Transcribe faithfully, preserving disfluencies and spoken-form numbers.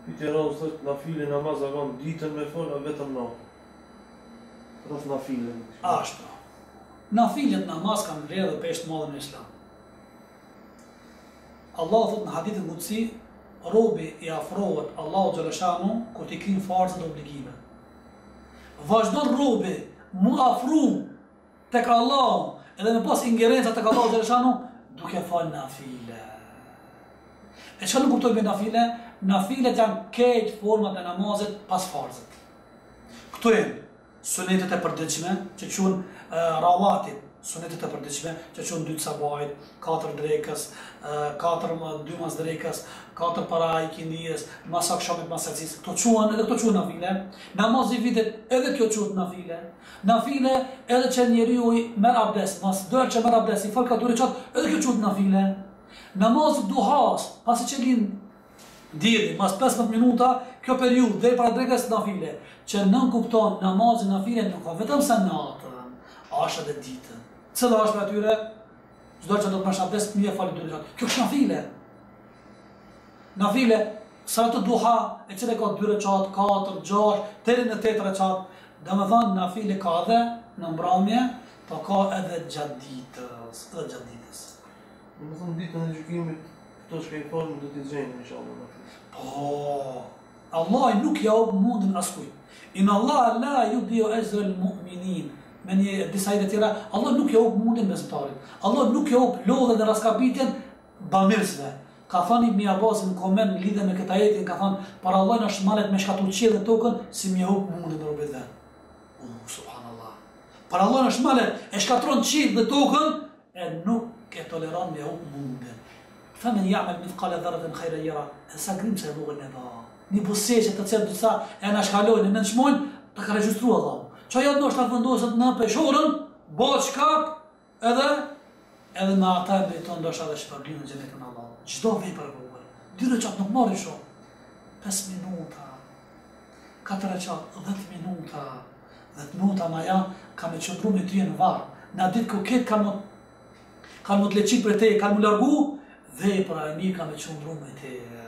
Pyetja radhës thotë nafile namaz a kanë ditën me fol a vetëm natën? Rreth nafile. Ashtu. Nafilet namaz kanë vlerë dhe peshë të madhe në Islam. Allah thotë në hadithin qudsi, robi i afrohet Allahu xhaleshanu kur t'i kryen farzat dhe obligimet. Vazhdon robi mu afru tek Allahu edhe me pas ingerenca tek Allahu xhaleshanu duke fal nafile. E çfarë nuk kuptoj me nafile? Nafilet janë këtë format e namazit pas farzit. Këto janë sunetet e përditshme, që quhen uh, rawatit, sunetet e përditshme, që quhen dy të sabahit, katër drekës, uh, katër dy mas drekës, katër para ikindijës, mas akşamit, mas yatsisë. Këto quhen edhe këto quhen nafile. Namazi i vitit edhe kjo quhet nafile. Nafile edhe që njeriu merr abdes, mas dorë që merr abdes, i fal ka dy rekat, edhe kjo quhet nafile. Namazi duhas, pasi që lind diri, mas pesëmbëdhjetë minuta, kjo periudhë deri para drekës nafile, që nën kupton namazin nafile nuk ka vetëm sa natën, është edhe ditën. Cila është për atyre? Çdo që do të marrësh abdes, mirë falë dy rekat. Kjo është nafile. Nafile, salatë duha, e cila ka dy rekat, katër, gjashtë, deri në tetë rekat. Domethënë nafile ka edhe në mbrëmje, po ka edhe gjatë ditës, edhe gjatë ditës. Domethënë ditën e gjykimit këto që i falën do t'i xhenë inshallah. Po, Allah nuk jau mundin askujt. Inna Allah la yudhi'u ajra al-mu'minin. Me një disa ajete tjera, Allah nuk jau mundin besimtarit. Allah nuk jau lodhën dhe raskapitjen bamirësve. Ka thënë Ibn Abbas në koment në lidhje me këtë ajetin, ka thënë, para Allah në shmalet me shkatull qiell dhe tokën, si më jau mundin në robët dhe. Uh, subhanallah. Para Allah në shmalet e shkatron qiell dhe tokën, e nuk e toleron me jau mundin. Fëmen ja'mel mithqala dharratin khayran yara. E sa grim se e rrugën e dha. Një buzëqe të cilët disa e na shkalojnë, e nënçmojnë, të ka regjistruar Allahu. Çaja do të vendoset në peshorën, bëhet shkak edhe edhe me ata e beton ndoshta edhe shpërblim në xhenetin e Allahut. Çdo vepër e vogël. Dy recat nuk marrin shumë. pesë minuta. katër recat, dhjetë minuta. dhjetë minuta ma ja ka me qëndru me ty në varr. Na ditë ku ket kanë kanë më të leçit për te, kanë më largu, vepra e mirë ka me qëndru me te.